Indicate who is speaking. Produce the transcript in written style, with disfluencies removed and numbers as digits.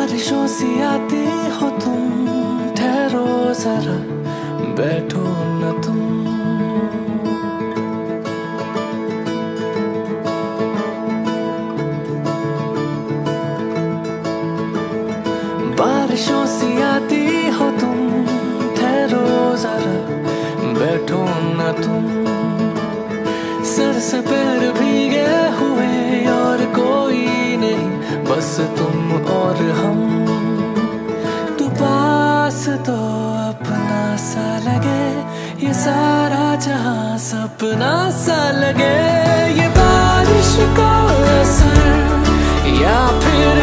Speaker 1: बारिशों सी आती हो तुम, ठहरो जरा बैठो न तुम। बारिशों सी आती हो तुम, ठहरो जरा बैठो न तुम। सर से पैर भीगे हुए और कोई नहीं, बस तुम और हम। तू पास तो अपना सा लगे, ये सारा जहां सपना सा लगे। ये बारिश का असर या फिर